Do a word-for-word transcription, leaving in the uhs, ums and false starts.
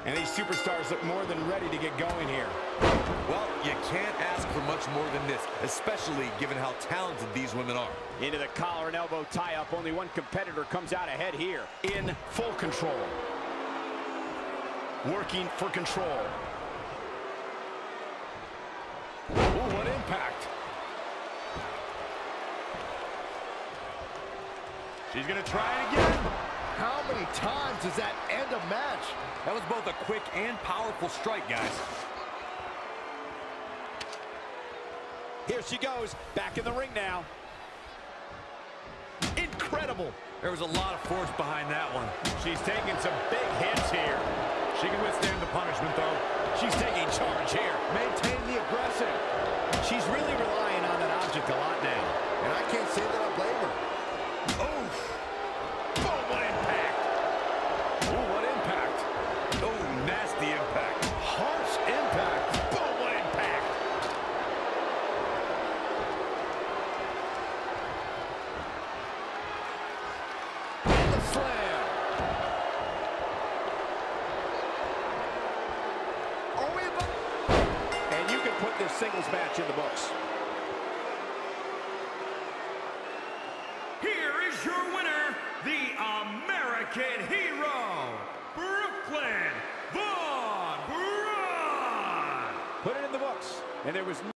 And these superstars look more than ready to get going here. Well, you can't ask for much more than this, especially given how talented these women are. Into the collar and elbow tie-up. Only one competitor comes out ahead here. In full control. Working for control. Ooh, what impact. She's going to try it again. How many times does that end a match? That was both a quick and powerful strike, guys. Here she goes, back in the ring now. Incredible. There was a lot of force behind that one. She's taking some big hits here. She can withstand the punishment, though. She's taking charge here. Maintain the aggressive. She's really relying on that object a lot now. And I can't say that I blame her. Oof. Oh, what impact. Ooh, what impact. Oh, nasty impact. Harsh impact. Boom, what impact. And the slam. Are we about... And you can put this singles match in the books. Here is your winner, the American Hero, Brooklyn Von Braun. Put it in the books. And there was